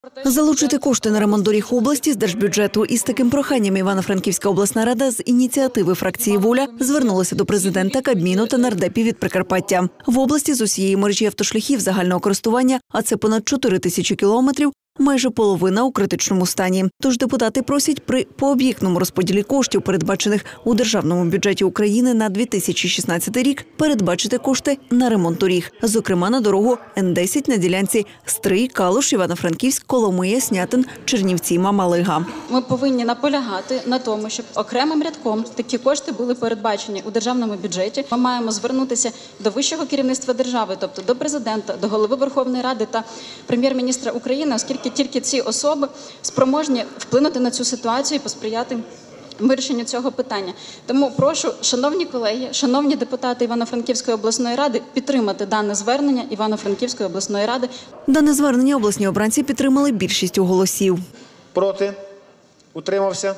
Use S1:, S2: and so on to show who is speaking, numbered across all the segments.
S1: Залучити кошти на ремонт доріг області з держбюджету. Із таким проханням Івано-Франківська обласна рада з ініціативи фракції «Воля» звернулася до президента, Кабміну та нардепів від Прикарпаття. В області з усієї мережі автошляхів загального користування, а це понад 4 тисячі кілометрів, майже половина у критичному стані. Тож депутати просять при пооб'єктному розподілі коштів, передбачених у Державному бюджеті України на 2016 рік, передбачити кошти на ремонт доріг. Зокрема, на дорогу Н10 на ділянці Стрий, Калуш, Івано-Франківськ, Коломия, Снятин, Чернівці, Мамалига.
S2: Ми повинні наполягати на тому, щоб окремим рядком такі кошти були передбачені у Державному бюджеті. Ми маємо звернутися до вищого керівництва держави, тобто до президента, до голови Верховної Ради та прем'єр-міністра України, оскільки тільки ці особи спроможні вплинути на цю ситуацію і посприяти вирішенню цього питання. Тому прошу, шановні колеги, шановні депутати Івано-Франківської обласної ради, підтримати дане звернення Івано-Франківської обласної ради.
S1: Дане звернення обласні обранці підтримали більшістю голосів.
S3: Проти? Утримався?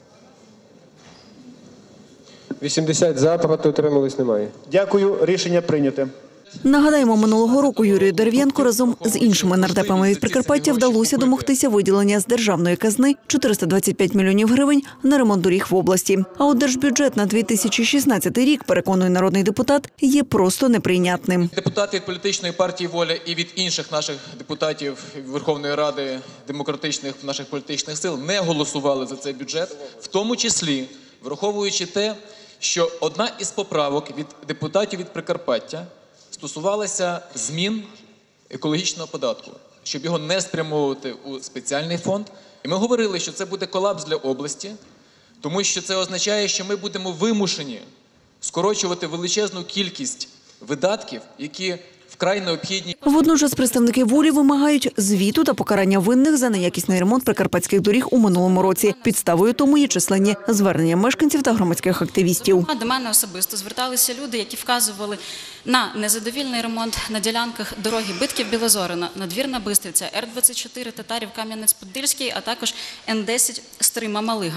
S4: 80 за, проти утримались немає.
S3: Дякую. Рішення прийняте.
S1: Нагадаємо, минулого року Юрію Дерев'янку разом з іншими нардепами від Прикарпаття вдалося домогтися виділення з державної казни 425 мільйонів гривень на ремонт доріг в області. А от держбюджет на 2016 рік, переконує народний депутат, є просто неприйнятним.
S5: Депутати від політичної партії «Воля» і від інших наших депутатів Верховної Ради демократичних наших політичних сил не голосували за цей бюджет, в тому числі враховуючи те, що одна із поправок від депутатів від Прикарпаття стосувалася змін екологічного податку, щоб його не спрямовувати у спеціальний фонд. І ми говорили, що це буде колапс для області, тому що це означає, що ми будемо вимушені скорочувати величезну кількість видатків, які вкрай необхідні.
S1: Водночас представники «Волі» вимагають звіту та покарання винних за неякісний ремонт прикарпатських доріг у минулому році. Підставою тому є численні звернення мешканців та громадських активістів.
S2: До мене особисто зверталися люди, які вказували на незадовільний ремонт на ділянках дороги Битків-Білозорина, Надвірна Бистриця, Р-24, Татарів, Кам'янець-Подільський, а також Н-10 Стрий-Мамалига.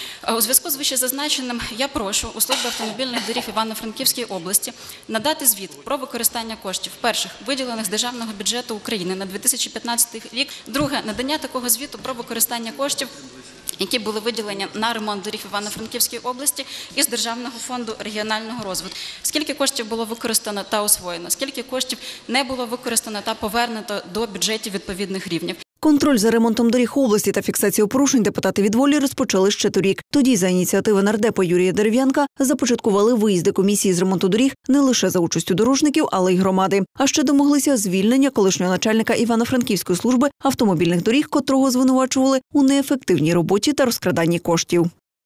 S2: У зв'язку з вищезазначеним я прошу у службі автомобільних доріг Івано-Франківської області надати звіт про використання коштів, перших, виділених з Державного бюджету України на 2015 рік, друге, надання такого звіту про використання коштів, які були виділені на ремонт доріг Івано-Франківській області із Державного фонду регіонального розвитку. Скільки коштів було використано та освоєно, скільки коштів не було використано та повернуто до бюджетів відповідних рівнів.
S1: Контроль за ремонтом доріг області та фіксацію порушень депутати від «Волі» розпочали ще торік. Тоді за ініціативи нардепа Юрія Дерев'янка започаткували виїзди комісії з ремонту доріг не лише за участю дорожників, але й громади. А ще домоглися звільнення колишнього начальника Івано-Франківської служби автомобільних доріг, котрого звинувачували у неефективній роботі та розкраданні коштів.